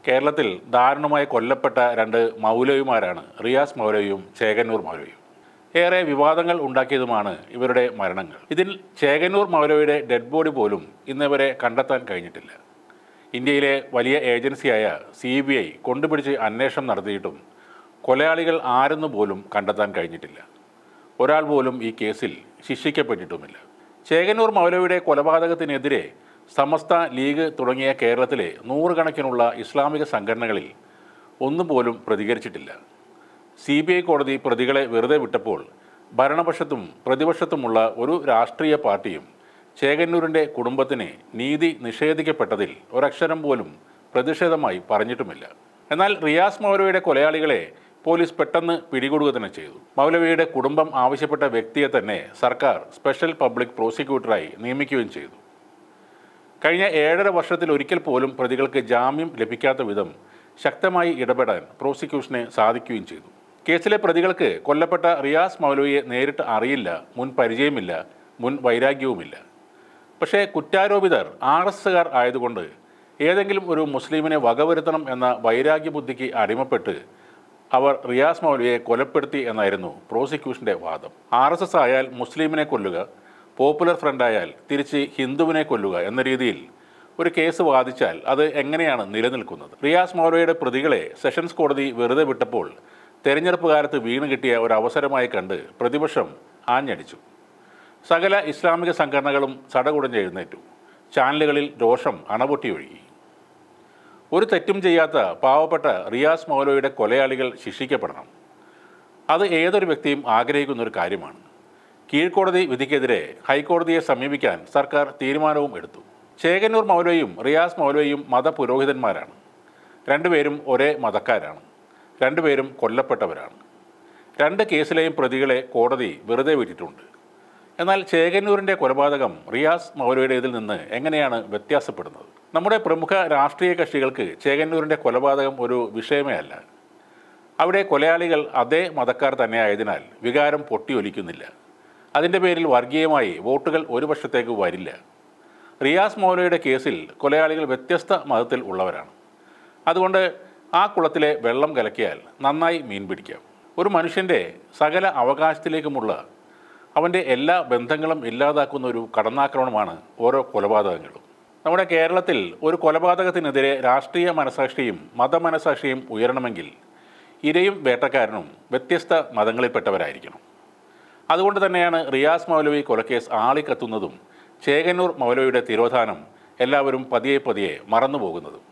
കേരളത്തിൽ ദാരുണമായി കൊല്ലപ്പെട്ട രണ്ട് മൗലവിമാരാണ് റിയാസ് മൗലവിയും ചേകന്നൂർ മൗലവിയും. ഏറെ വിവാദങ്ങൾ ഉണ്ടാക്കിയതുമാണ് ഇവരുടെ മരണങ്ങൾ. ഇതിൽ ചേകന്നൂർ മൗലവിയുടെ ഡെഡ് ബോഡി പോലും ഇന്നിവരെ കണ്ടെത്താൻ കഴിഞ്ഞിട്ടില്ല. ഇന്ത്യയിലെ വലിയ ഏജൻസിയായ CBI കൊണ്ടുപിടിച്ച് അന്വേഷണം നടത്തിയിട്ടും കൊലയാളികൾ ആരെന്ന് പോലും കണ്ടെത്താൻ കഴിഞ്ഞിട്ടില്ല. ഒരാൾ പോലും ഈ കേസിൽ ശിക്ഷിക്കപ്പെട്ടിട്ടുമില്ല. ചേകന്നൂർ മൗലവിയുടെ കൊലപാതകത്തിനെതിരെ സമസ്ത ലീഗ് തുടങ്ങിയ കേരളത്തിലെ നൂറുകണക്കിനുള്ള ഇസ്ലാമിക സംഘടനകളിൽ ഒന്നുപോലും പ്രതികരിച്ചിട്ടില്ല. CBI കോടതി പ്രതികളെ വെറുതെ വിട്ടപ്പോൾ ഭരണപക്ഷത്തും പ്രതിപക്ഷത്തുമുള്ള ഒരു രാഷ്ട്രീയ പാർട്ടിയും ചേകന്നൂരിൻ്റെ കുടുംബത്തിന് നീതി നിഷേധിക്കപ്പെട്ടതിൽ ഒരക്ഷരം പോലും പ്രതിഷേധമായി പറഞ്ഞിട്ടുമില്ല. എന്നാൽ റിയാസ് മൗലവിയുടെ കൊലയാളികളെ പോലീസ് പെട്ടെന്ന് പിടികൂടുക തന്നെ ചെയ്തു. മൗലവിയുടെ കുടുംബം ആവശ്യപ്പെട്ട വ്യക്തിയെ തന്നെ സർക്കാർ സ്പെഷ്യൽ പബ്ലിക് പ്രോസിക്യൂട്ടറായി നിയമിക്കുകയും ചെയ്തു. കഴിഞ്ഞ 7.5 വർഷത്തിൽ ഒരിക്കൽ പോലും പ്രതികൾക്ക് ജാമ്യം ലഭിക്കാത്ത വിധം ശക്തമായി ഇടപെടാൻ പ്രോസിക്യൂഷന് സാധിക്കുകയും ചെയ്തു. കേസിലെ പ്രതികൾക്ക് കൊല്ലപ്പെട്ട റിയാസ് മൗലവിയെ നേരിട്ട് അറിയില്ല, മുൻ പരിചയമില്ല, മുൻ വൈരാഗ്യവുമില്ല. പക്ഷേ കുറ്റാരോപിതർ RSSകാർ ആയതുകൊണ്ട് ഏതെങ്കിലും ഒരു മുസ്ലിമിനെ വകവരുത്തണം എന്ന വൈരാഗ്യബുദ്ധിക്ക് അടിമപ്പെട്ട് അവർ റിയാസ് മൗലവിയെ കൊലപ്പെടുത്തി എന്നായിരുന്നു പ്രോസിക്യൂഷൻ്റെ വാദം. RSS ആയാൽ മുസ്ലിമിനെ കൊല്ലുക, പോപ്പുലർ ഫ്രണ്ട് ആയാൽ തിരിച്ച് ഹിന്ദുവിനെ കൊല്ലുക എന്ന രീതിയിൽ ഒരു കേസ് വാദിച്ചാൽ അത് എങ്ങനെയാണ് നിലനിൽക്കുന്നത്? റിയാസ് മൗലവിയുടെ പ്രതികളെ സെഷൻസ് കോടതി വെറുതെ വിട്ടപ്പോൾ തെരഞ്ഞെടുപ്പ് കാലത്ത് വീണ് കിട്ടിയ ഒരു അവസരമായി കണ്ട് പ്രതിപക്ഷം ആഞ്ഞടിച്ചു. സകല ഇസ്ലാമിക സംഘടനകളും ചടകുടഞ്ഞെഴുന്നേറ്റു. ചാനലുകളിൽ രോഷം അണപൊട്ടിയൊഴുകി. ഒരു തെറ്റും ചെയ്യാത്ത പാവപ്പെട്ട റിയാസ് മൗലവിയുടെ കൊലയാളികൾ ശിക്ഷിക്കപ്പെടണം. അത് ഏതൊരു വ്യക്തിയും ആഗ്രഹിക്കുന്നൊരു കാര്യമാണ്. കീഴ്ക്കോടതി വിധിക്കെതിരെ ഹൈക്കോടതിയെ സമീപിക്കാൻ സർക്കാർ തീരുമാനവും എടുത്തു. ചേകന്നൂർ മൗലവിയും റിയാസ് മൗലവിയും മതപുരോഹിതന്മാരാണ്. രണ്ടുപേരും ഒരേ മതക്കാരാണ്. രണ്ടുപേരും കൊല്ലപ്പെട്ടവരാണ്. രണ്ട് കേസിലെയും പ്രതികളെ കോടതി വെറുതെ വിട്ടിട്ടുണ്ട്. എന്നാൽ ചേകന്നൂരിൻ്റെ കൊലപാതകം റിയാസ് മൗലവിയുടേതിൽ നിന്ന് എങ്ങനെയാണ് വ്യത്യാസപ്പെടുന്നത്? നമ്മുടെ പ്രമുഖ രാഷ്ട്രീയ കക്ഷികൾക്ക് ചേകന്നൂരിൻ്റെ കൊലപാതകം ഒരു വിഷയമേ അല്ല. അവിടെ കൊലയാളികൾ അതേ മതക്കാർ തന്നെയായതിനാൽ വികാരം പൊട്ടിയൊലിക്കുന്നില്ല. അതിൻ്റെ പേരിൽ വർഗീയമായി വോട്ടുകൾ ഒരു പക്ഷത്തേക്ക് വരില്ല. റിയാസ് മൗലവിയുടെ കേസിൽ കൊലയാളികൾ വ്യത്യസ്ത മതത്തിൽ ഉള്ളവരാണ്. അതുകൊണ്ട് ആ കുളത്തിലെ വെള്ളം കലക്കിയാൽ നന്നായി മീൻ പിടിക്കാം. ഒരു മനുഷ്യൻ്റെ സകല അവകാശത്തിലേക്കുമുള്ള അവൻ്റെ എല്ലാ ബന്ധങ്ങളും ഇല്ലാതാക്കുന്ന ഒരു കടന്നാക്രമണമാണ് ഓരോ കൊലപാതകങ്ങളും. നമ്മുടെ കേരളത്തിൽ ഒരു കൊലപാതകത്തിനെതിരെ രാഷ്ട്രീയ മനസാക്ഷിയും മതമനസാക്ഷിയും ഉയരണമെങ്കിൽ ഇരയും വേട്ടക്കാരനും വ്യത്യസ്ത മതങ്ങളിൽപ്പെട്ടവരായിരിക്കണം. അതുകൊണ്ട് തന്നെയാണ് റിയാസ് മൗലവി കൊലക്കേസ് ആളിക്കത്തുന്നതും ചേകന്നൂർ മൗലവിയുടെ തിരോധാനം എല്ലാവരും പതിയെ പതിയെ മറന്നുപോകുന്നതും.